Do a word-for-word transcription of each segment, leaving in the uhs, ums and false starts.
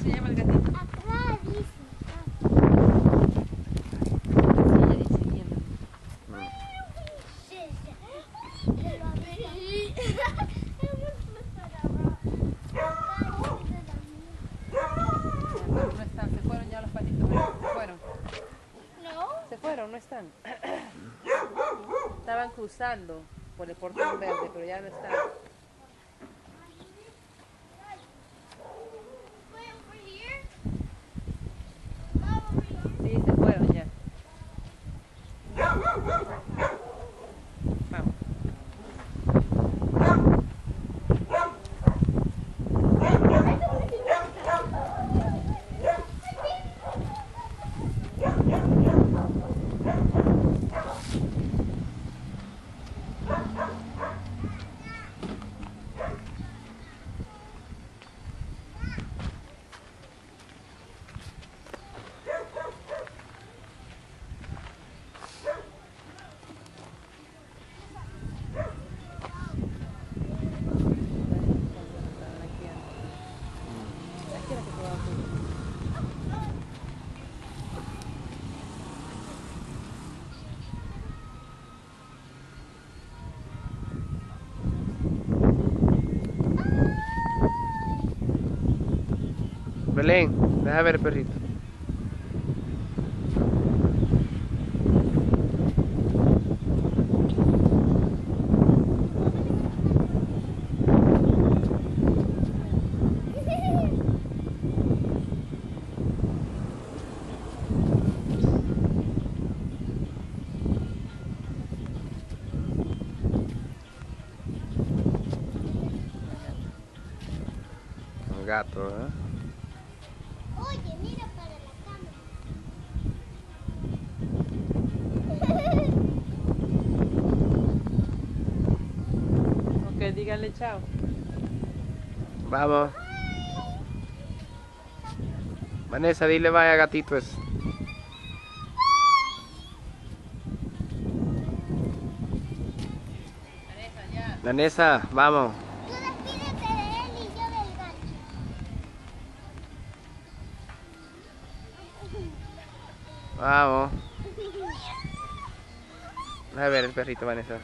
se llama el gatito? Acá dice. Ella dice bien. No están, se fueron ya los patitos, ¿verdad? Se fueron. No. Se fueron, no están. Estaban cruzando por el portón verde, pero ya no están. Sí, se fueron ya. Vamos. Belén, deja ver el perrito. Un gato, ¿eh? Oye, mira para la cámara. Ok, díganle chao. Vamos. Vanessa, dile vaya gatito eso. Vanessa, ya. Vanessa, vamos. Tú despídete de él y yo del gato. Vamos. Deja ver el perrito, Vanessa.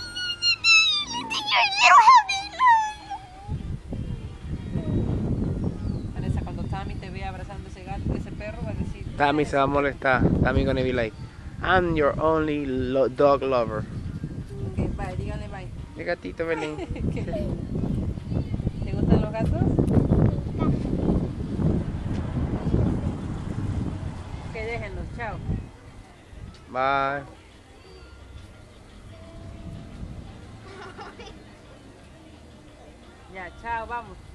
Vanessa, cuando Tammy te ve abrazando ese gato, ese perro, va a decir... Tammy se va a molestar. Tammy gonna be like, I'm your only lo dog lover. Ok, bye, díganle bye. El gatito, Belén. ¿Qué? ¿Te gustan los gatos? Ok, déjenlos, chao. Bye. Ya, chao, vamos.